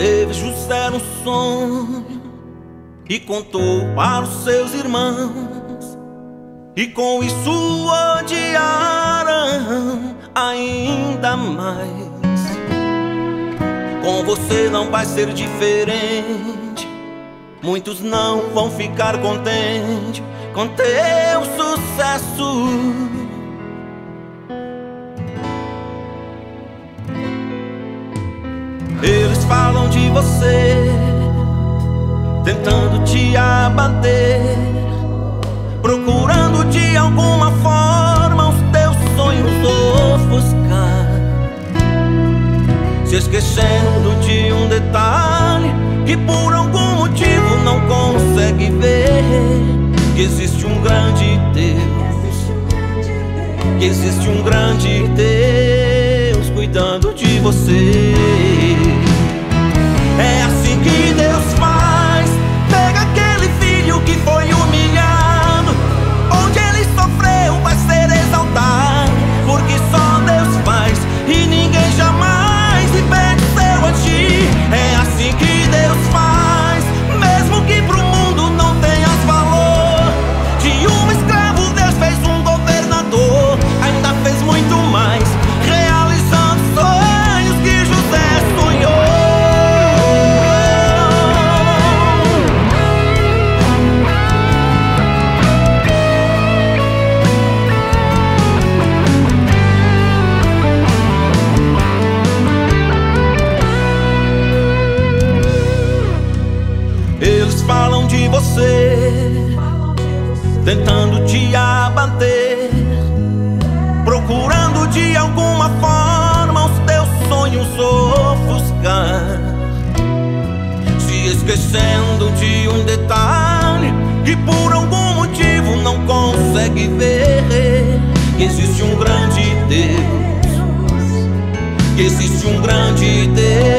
Teve José um sonho e contou para os seus irmãos, e com isso odiaram ainda mais. Com você não vai ser diferente, muitos não vão ficar contentes com teu sucesso. Eles falam de você, tentando te abater, procurando de alguma forma os teus sonhos ofuscar, se esquecendo de um detalhe que por algum motivo não consegue ver: que existe um grande Deus, que existe um grande Deus cuidando de você. É assim que Deus faz. Pega aquele filho que foi humilhado, onde ele sofreu vai ser exaltado, porque só Deus faz e ninguém jamais impede seu agir. É assim que Deus faz, mesmo que pro mundo não tenhas valor. De um escravo Deus fez um governador, ainda fez muito mais, realizando sonhos que José sonhou. Eles falam de você, tentando te abater, procurando de alguma forma os teus sonhos ofuscar, se esquecendo de um detalhe que por algum motivo não consegue ver: que existe um grande Deus, que existe um grande Deus